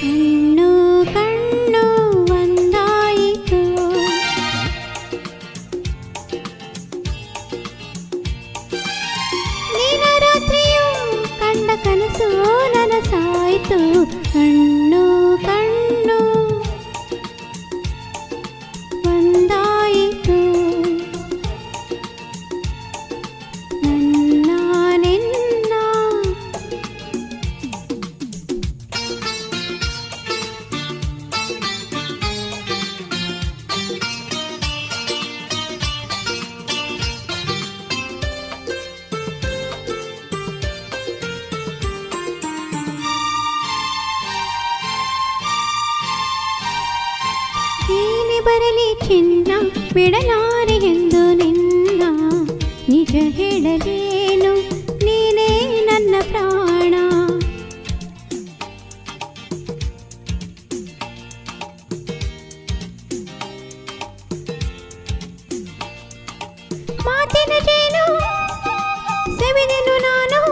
ಕಣ್ಣು ಕಣ್ಣು ಒಂದಾಯಿತು ನೀನ ರಾತ್ರಿಯು ಕಂಡ ಕನಸು ನನಸಾಯಿತು ಕಣ್ಣು ಕಣ್ಣು ಒಂದಾಯಿತು ನನ್ನ ನಿನ್ನ ಏನೇ ಬರಲಿ ಚಿನ್ನ ಬಿಡಲಾರೆ ಎಂದು ನಿನ್ನ ನಿಜ ಹೇಳಲೇನು ನೀನೇ ನನ್ನ ಪ್ರಾಣ ಮಾತಿನ ಜೇನು ಸವಿದೆನು ನಾನು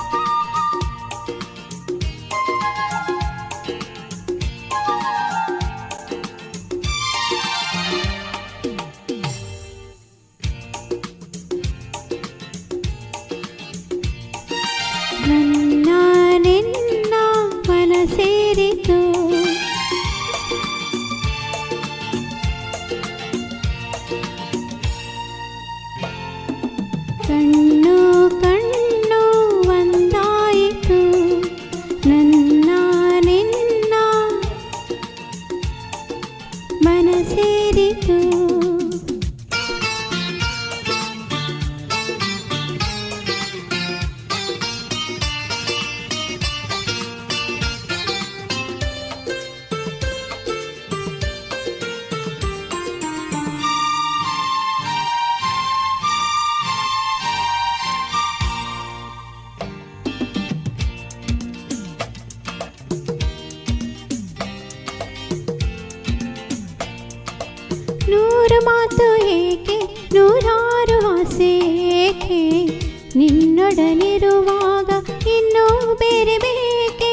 ನನ್ನ ನಿನ್ನ ಮನ ಸೇರಿತು ಕಣ್ಣು ಕಣ್ಣು ಒಂದಾಯಿತು ನನ್ನ ನಿನ್ನ ಮನ ಸೇರಿತು ನೂರು ಮಾತು ಏಕೆ ನೂರಾರು ಆಸೆ ಏಕೆ ನಿನ್ನೊಡನಿರುವಾಗ ಇನ್ನೂ ಬೇರೆ ಬೇಕೆ